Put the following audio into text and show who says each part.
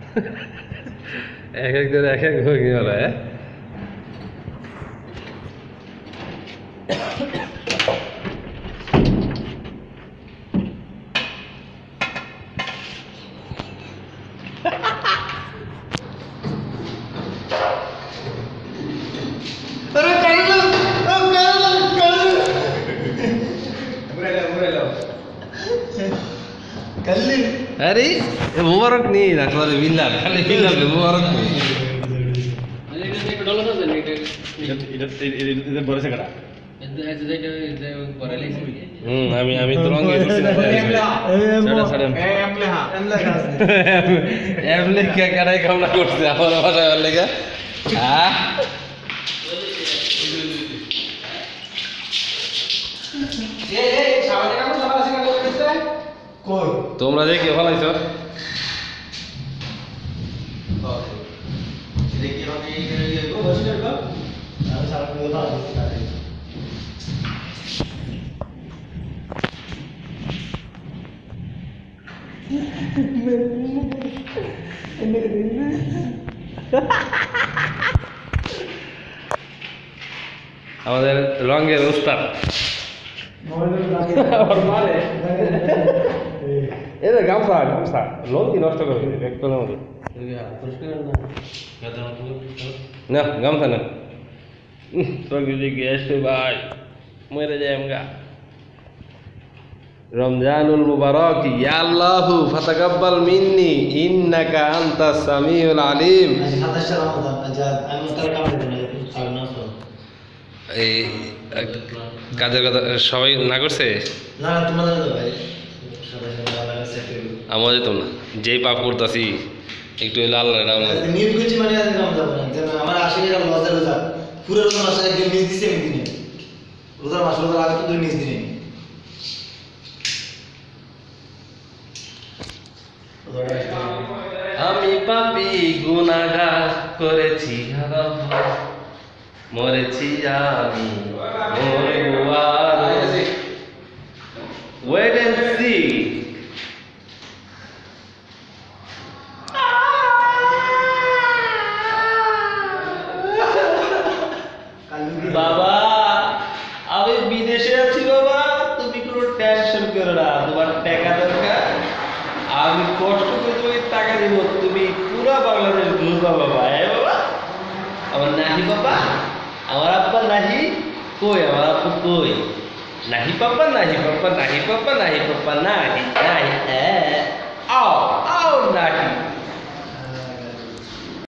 Speaker 1: এক এক করে এক এক ভঙ্গি হলো। अरे मुबारक नहीं ना तुम्हारे बिल्ला खाली बिल्ला पे मुबारक नहीं
Speaker 2: इधर बड़े से करा
Speaker 1: আমি তো রঙে দিছি না সাড়ে এমলে কে কারাই কামনা করছে আমার ভাষায় লেগে হ্যাঁ তোমরা যে কে ফলাইছ আমাদের রঙের উস্তাদ এটা গামছা গামছা লঙ্কি নষ্ট করে এক কলার মধ্যে না গামছা না গ্যাস ভাই মরে যায় আমগা রমজানুল মুবারক ইয়া আল্লাহু ফাতাকাব্বাল মিন্নি ইন্নাকা আনতাস সামিউল আলিম। এই কাজের কথা সবাই না করছে
Speaker 3: না তোমাদের ভাই
Speaker 1: আমাদের তো না যেই পাপ করতেছি একটু হইলে আল্লাহ নাম
Speaker 3: নিয়ম করছি মানে নাম যাব না যেন আমার আশিকের লজ্জা রোজা পুরো রোজা মাসে একদিন মিস দিছে আমি দিনে রোজার মাস রোজার আগে তো মিস দিনে
Speaker 1: আমি পাপী গুনাহগার করেছি মরেছি আমি মরবো আর ওয়েট এন্ড সি বাবা আমি বিদেশে আছি বাবা তুমি কোনো টেনশন করো না তোমার টাকা দরকার আমি কষ্ট করে তোমাকে টাকা দিব তুমি পুরো বাংলাদেশ ঘুরবা বাবা বাবা আমার নাহি বাবা আমার আব্বা নাহি কই আমার আব্বু কই নাহি পাপা নাহি পাপা নাহি পাপা নাহি পাপা নাহি নাহি